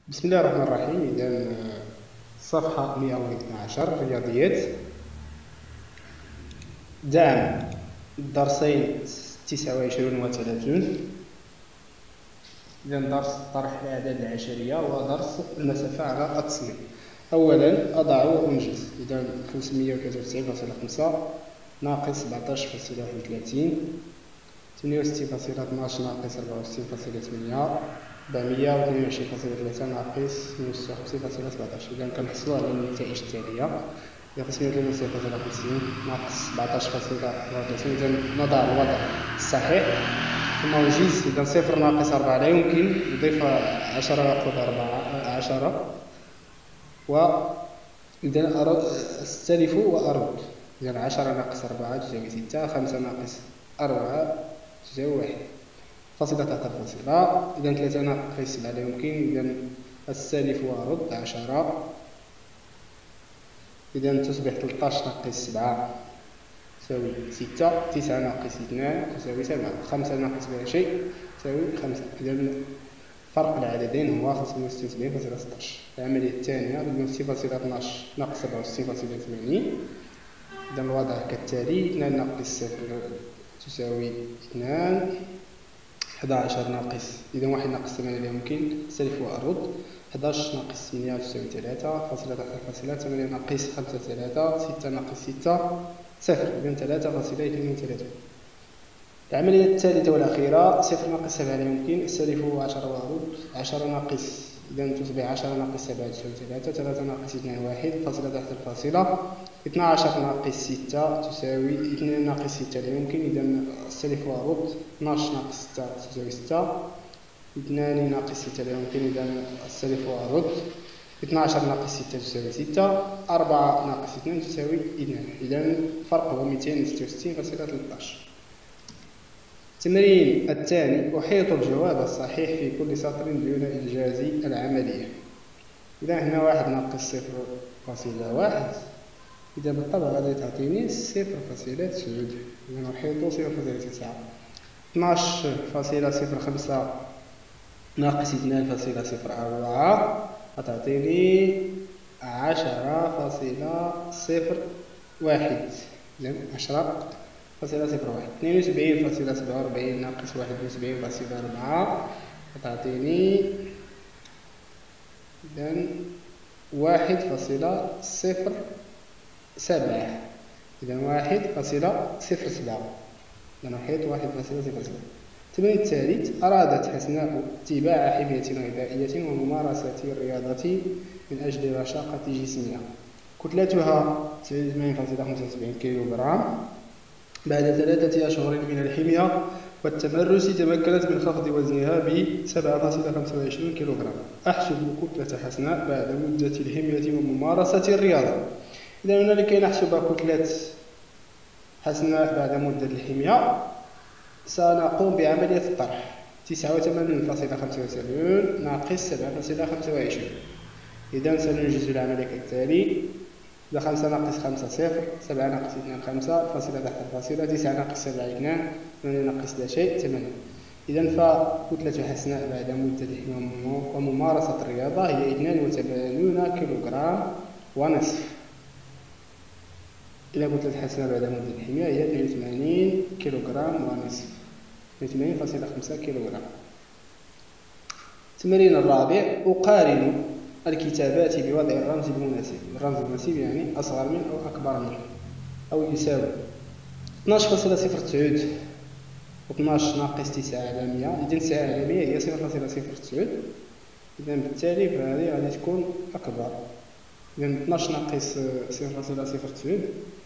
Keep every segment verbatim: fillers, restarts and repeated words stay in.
بسم الله الرحمن الرحيم. إذا صفحة مئة واثني عشر رياضيات، دعم الدرسين تسعة وعشرين و ثلاثون. إذا درس طرح الأعداد العشرية ودرس المسافة على التصميم. أولا أضع وأنجز. إذا خمسمائة وثلاثة وتسعين فاصلة خمسة ناقص سبعطاش فاصلة واحد وثلاثين، ثمانية وستين فاصلة اثناش ناقص أربعة وستين فاصلة ثمانية، أربعمائة واثنين وعشرين فاصلة ثلاثة ناقص ثمانية وستة وخمسين فاصلة سبعطاش. إذا كنحصلوا على النتائج التالية: إذا خمسمائة وثلاثة وتسعين فاصلة خمسين ناقص سبعطاش فاصلة أربعة وثلاثين. إذا نضع الوضع الصحيح ثم أنجز. إذا صفر ناقص أربعة لا يمكن، نضيف عشرة ناقص أربعة عشرة، وإذا أستلف وأرد. إذا عشرة ناقص أربعة تساوي ستة، خمسة ناقص أربعة تساوي واحد، فاصلة تحت الفاصلة. إذا ثلاثة ناقص سبعة لا يمكن، إذا أستلف وأرد عشرة. إذا تصبح ثلاثطاش ناقص سبعة تساوي ستة، تسعة ناقص اثنان تساوي سبعة، خمسة ناقص لا شيء تساوي خمسة. إذا فرق العددين هو خمسمائة وستة وسبعين فاصلة ستطاش. العملية الثانية مئة وستين فاصلة اثناش ناقص سبعة وستين فاصلة ثمانين. إذا الوضع كالتالي: اثنان ناقص صفر تساوي اثنان، أحد عشر ناقص إذا واحد ناقص ثمانية لا يمكن، أستلف وأرد. أحداش ناقص ثمانية تساوي ثلاثة، فاصلة تحت الفاصلة. ثمانية ناقص خمسة ثلاثة، ستة ناقص ستة صفر، إذا ثلاثة فاصلة اثنين وثلاثين. العملية الثالثة والأخيرة: صفر ناقص سبعة لا يمكن، أستلف عشرة وأرد. عشرة ناقص إذا تصبح عشرة ناقص سبعة تساوي ثلاثة، ثلاثة ناقص اثنان واحد، فاصلة تحت الفاصلة. اثنا عشر ناقص ستة تساوي اثنان ناقص ستة لا يمكن، إذا أستلف وأرد. اثناش ناقص ستة تساوي ستة، اثنان ناقص ستة لا يمكن، إذا أستلف وأرد. اثنا عشر ناقص ستة تساوي ستة، أربعة ناقص اثنان تساوي اثنان. إذا الفرق هو مئتين وستة وستين فاصلة ثلاثطاش. التمرين الثاني: أحيط الجواب الصحيح في كل سطر دون إنجاز العملية. إذا هنا واحد ناقص صفر فاصلة واحد، إذا بالطبع غادي تعطيني صفر فاصلة تسعود. إذا نحيط صفر فاصلة تسعة. اثناش فاصلة صفر خمسة ناقص اثنان فاصلة صفر أربعة غتعطيني عشرة فاصلة صفر واحد. إذا عشرة فاصلة صفر واحد. اثنين وسبعين فاصلة سبعة وأربعين ناقص واحد وسبعين فاصلة أربعة غتعطيني إذا واحد فاصلة صفر سبعة. إذا واحد فاصلة صفر سبعة. إذا نحيط واحد فاصلة صفر سبعة. التمرين الثالث: أرادت حسناء اتباع حمية غذائية وممارسة الرياضة من أجل رشاقة جسمها. كتلتها تسعة وثمانين فاصلة خمسة وسبعين كيلوغرام. بعد ثلاثة أشهر من الحمية والتمرس تمكنت من خفض وزنها ب سبعة فاصلة خمسة وعشرين كيلوغرام. أحسب كتلة حسناء بعد مدة الحمية وممارسة الرياضة. إذا هنا لكي نحسب كتلة حسناء بعد مدة الحمية سنقوم بعملية الطرح: تسعة وثمانين فاصلة خمسة وسبعين ناقص سبعة فاصلة خمسة وعشرين. إذا سننجز العملية كالتالي: إذا خمسة ناقص خمسة صفر، سبعة ناقص اثنان خمسة، فاصلة تحت الفاصلة. تسعة ناقص سبعة اثنان، ثمانية ناقص لا شيء ثمانية. إذا فكتلة حسناء بعد مدة الحمية وممارسة الرياضة هي اثنان وثمانون كيلوغرام ونصف. إذا كتلة حسناء بعد مدة الحمية هي اثنان وثمانين كيلوغرام ونصف، اثنان وثمانين فاصلة خمسة كيلوغرام. التمرين الرابع: أقارن الكتابات بوضع الرمز المناسب. الرمز المناسب يعني أصغر من أو أكبر منه أو يساوي. اثناش فاصلة صفر تسعود واثناش ناقص تسعة على مئة، إذا تسعة على مئة هي صفر فاصلة صفر تسعود. إذا بالتالي فهذه غادي تكون أكبر. إذا اثناش ناقص صفر فاصلة صفر تسعود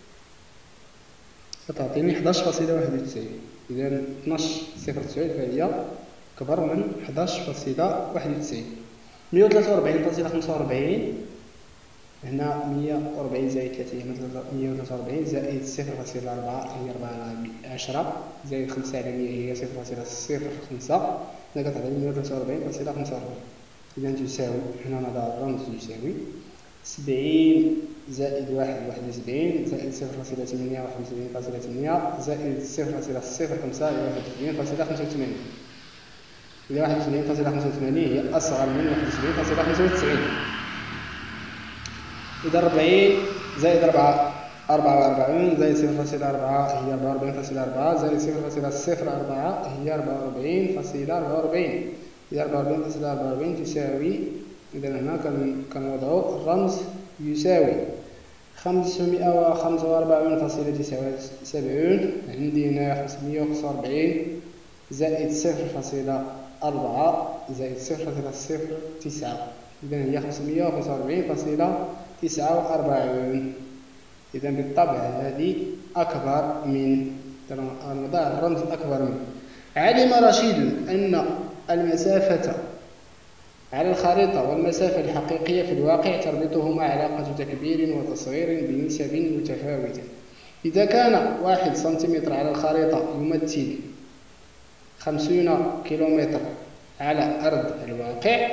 غتعطيني حداش فاصلة واحد وتسعين. إذا اثناش صفر تسعود فهي أكبر من حداش فاصلة واحد وتسعين. مئة وثلاثة وأربعين فاصلة خمسة وأربعين، هنا مئة وأربعين زائد ثلاثة هي مئة وثلاثة وأربعين زائد صفر فاصلة أربعة هي أربعة على عشرة زائد خمسة على مئة هي صفر فاصلة صفر خمسة، هنا كتعطيني مئة وثلاثة وأربعين فاصلة خمسة وأربعين. إذا تساوي، هنا نضع الرمز يساوي سبعين زائد واحد واحد وسبعين زائد صفر فاصلة ثمانية واحد وسبعين فاصلة ثمانية زائد صفر فاصلة صفر خمسة هي واحد وسبعين فاصلة خمسة وثمانين. إذا واحد وسبعين فاصلة خمسة وثمانين هي أصغر من واحد وسبعين فاصلة خمسة وتسعين. إذا أربعين زائد أربعة أربعة وأربعين زائد صفر فاصلة أربعة هي أربعة وأربعين فاصلة أربعة زائد صفر فاصلة صفر أربعة هي أربعة وأربعين فاصلة أربعة وأربعين. إذا أربعة وأربعين فاصلة أربعة وأربعين تساوي، إذا هنا كنوضعو الرمز يساوي خمسمائة وخمسة وأربعين فاصلة تسعة وسبعين. عندي هنا خمسمائة وخمسة وأربعين زائد صفر فاصلة أربعة زائد صفر فاصلة صفر تسعة، إذا هي خمسمائة وخمسة وأربعين فاصلة تسعة وأربعين. إذا بالطبع هذه أكبر من، نضع الرمز أكبر من. علم رشيد أن المسافة على الخريطة والمسافة الحقيقية في الواقع تربطهما علاقة تكبير وتصغير بنسب متفاوتة. إذا كان واحد سنتيمتر على الخريطة يمثل خمسين كيلومتر على أرض الواقع،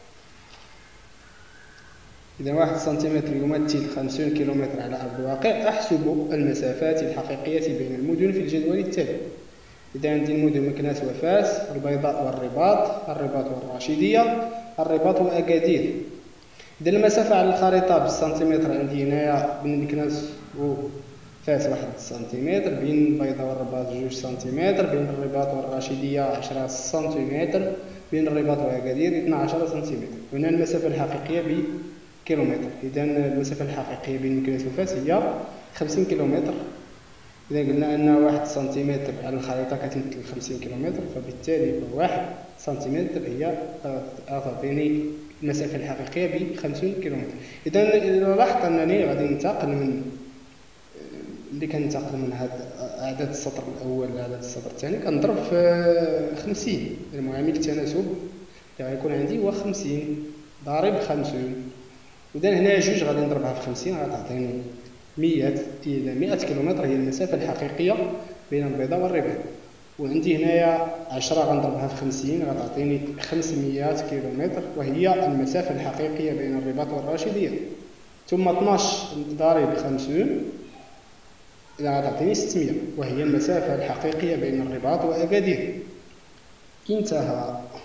إذا واحد سنتيمتر يمثل خمسين كيلومتر على أرض الواقع، أحسب المسافات الحقيقية بين المدن في الجدول التالي. إذا عندي المدن مكناس وفاس، البيضاء والرباط، الرباط والراشدية، الرباط وأكادير. إذا المسافة على الخريطة بالسنتيمتر عندي هنايا بين مكناس وفاس واحد سنتيمتر، بين البيضاء والرباط جوج سنتيمتر، بين الرباط والراشدية عشرة سنتيمتر، بين الرباط وأكادير اثنا عشر سنتيمتر. هنا المسافة الحقيقية بكيلومتر. إذا المسافة الحقيقية بين مكناس وفاس هي خمسين كيلومتر. إذا قلنا أن واحد سنتيمتر على الخريطة كتمثل خمسين كيلومتر، فبالتالي واحد سنتيمتر هي تعطيني المسافة الحقيقية بخمسين كيلومتر. إذا لاحظت أنني غادي ننتقل من اللي كننتقل من هذا أعداد السطر الأول لعدد السطر الثاني كنضرب في خمسين. المعامل التناسب اللي غيكون عندي هو خمسين ضارب خمسين. إذا هنا جوج غادي نضربها في خمسين غتعطيني مئة. إلى مئة كيلومتر هي المسافة الحقيقية بين البيضاء والرباط. وعندي هنايا عشرة غنضربها في خمسين غتعطيني خمسمائة كيلومتر، وهي المسافة الحقيقية بين الرباط والراشدية. ثم اثناش ضارب خمسين إذا غتعطيني ستمائة، وهي المسافة الحقيقية بين الرباط وأكادير. انتهى.